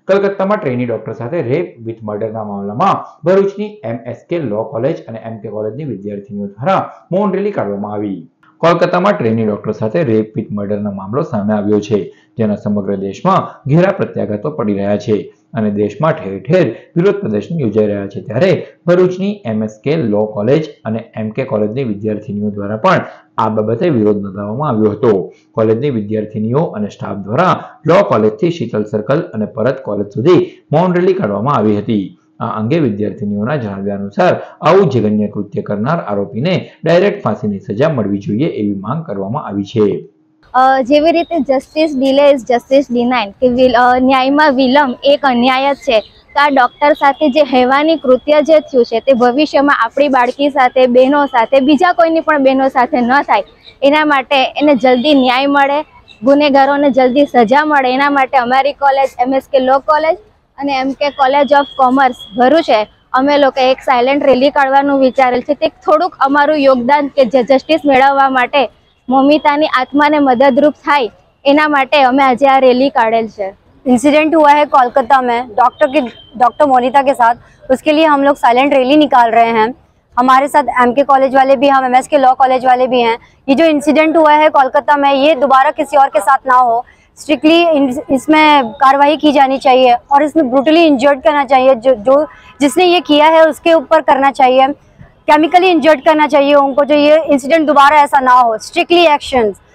કલકત્તામાં trainee doctor સાથે rape with મર્ડરના મામલામાં ભરૂચની MSK લો કોલેજ અને MK કોલેજની વિદ્યાર્થીનીઓ દ્વારા મૌન રેલી કાઢવામાં આવી। કોલકાતામાં ટ્રેની ડોક્ટર સાથે રેપ વિથ મર્ડરનો મામલો સામે આવ્યો છે, જેના સમગ્ર દેશમાં ઘેરા પ્રત્યાઘાતો પડી રહ્યા છે અને દેશમાં ઠેર ઠેર વિરોધ પ્રદર્શન યોજાઈ રહ્યા છે। ત્યારે ભરૂચની MSK લો કોલેજ અને MK કોલેજની વિદ્યાર્થીનીઓ દ્વારા પણ આ બાબતે વિરોધ નોંધાવવામાં આવ્યો હતો। કોલેજની વિદ્યાર્થીનીઓ અને સ્ટાફ દ્વારા લો કોલેજથી શીતલ સર્કલ અને પરત કોલેજ સુધી મૌન રેલી કાઢવામાં આવી હતી। આ અંગે વિદ્યાર્થીનીઓના જણાવ્યા અનુસાર આવું જઘન્ય કૃત્ય કરનાર આરોપીને ડાયરેક્ટ ફાંસીની સજા મળવી જોઈએ એવી માંગ કરવામાં આવી છે। જેવી રીતે justice delay is justice denied કે ન્યાયમાં વિલંબ એક અન્યાય જ છે, તો આ ડૉક્ટર સાથે જે હેવાની કૃત્ય જે થયું છે તે ભવિષ્યમાં આપણી બાળકી સાથે, બહેનો સાથે, બીજા કોઈની પણ બહેનો સાથે ન થાય એના માટે એને જલ્દી ન્યાય મળે, ગુનેગારોને જલ્દી સજા મળે એના માટે અમારી કોલેજ MSK લો કોલેજ અને MK college of commerce Bharuch છે, અમે લોકો એક સાયલેન્ટ રેલી કાઢવાનું વિચારેલ છે। તે થોડુંક અમારું યોગદાન કે જસ્ટિસ મેળવવા માટે ममितानी आत्मा ने मददरूप थाय एना माटे हमें आज आ रैली काढ़ेल छे। इंसिडेंट हुआ है कोलकाता में डॉक्टर मोनिता के साथ, उसके लिए हम लोग साइलेंट रैली निकाल रहे हैं। हमारे साथ MK कॉलेज वाले भी, हम MSK लॉ कॉलेज वाले भी हैं। ये जो इंसिडेंट हुआ है कोलकाता में, ये दोबारा किसी और के साथ ना हो, स्ट्रिक्टली इसमें कार्रवाई की जानी चाहिए और इसमें ब्रूटली इंजर्ड करना चाहिए। जो जिसने ये किया है उसके ऊपर करना चाहिए, केमिकली इंजर्ड करना चाहिए उनको, जो ये इंसिडेंट दोबारा ऐसा ना हो, स्ट्रिक्टली एक्शंस।